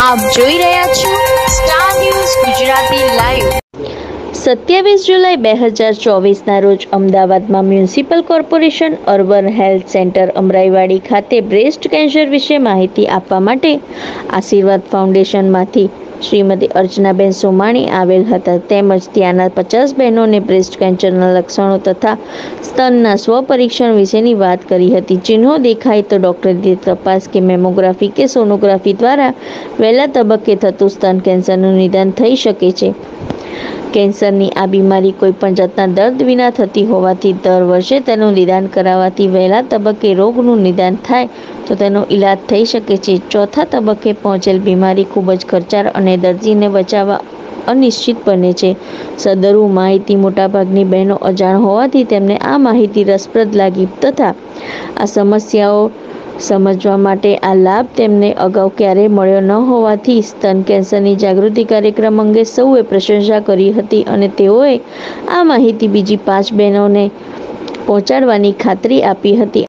આપ જોઈ રહ્યા છો સ્ટાર ન્યૂઝ ગુજરાતી લાઈવ। 27 જુલાઈ 2024ના રોજ અમદાવાદમાં municipal corporation urban health centre Amraiwadi ખાતે બ્રેસ્ટ કેન્સર વિશે માહિતી આપવા માટે આશીર્વાદ ફાઉન્ડેશનમાંથી શ્રીમતી અર્ચનાબેન સોમાણી આવેલ હતા, તેમજ ત્યાંના 50 બહેનોને બ્રેસ્ટ કેન્સરના લક્ષણો તથા સ્તનના સ્વપરીક્ષણ વિશેની વાત કરી હતી। ચિહ્નો દેખાય તો ડૉક્ટરની તપાસ કે મેમોગ્રાફી કે સોનોગ્રાફી દ્વારા વહેલા તબક્કે થતું સ્તન કેન્સરનું નિદાન થઈ શકે છે। કેન્સરની આ બીમારી કોઈપણ જાતના દર્દ વિના થતી હોવાથી દર વર્ષે તેનું નિદાન કરાવવાથી વહેલા તબક્કે રોગનું નિદાન થાય તો તેનો ઈલાજ થઈ શકે છે। ચોથા તબક્કે પહોંચેલ બીમારી ખૂબ જ ખર્ચાળ અને દર્દીને બચાવવા અનિશ્ચિત બને છે। સદરુ માહિતી મોટાભાગની બહેનો અજાણ હોવાથી તેમને આ માહિતી રસપ્રદ લાગી તથા આ સમસ્યાઓ સમજવા માટે આ લાભ તેમને અગાઉ ક્યારેય મળ્યો ન હોવાથી સ્તન કેન્સરની જાગૃતિ કાર્યક્રમ અંગે સૌએ પ્રશંસા કરી હતી અને તેઓએ આ માહિતી બીજી 5 બહેનોને પહોંચાડવાની ખાતરી આપી હતી।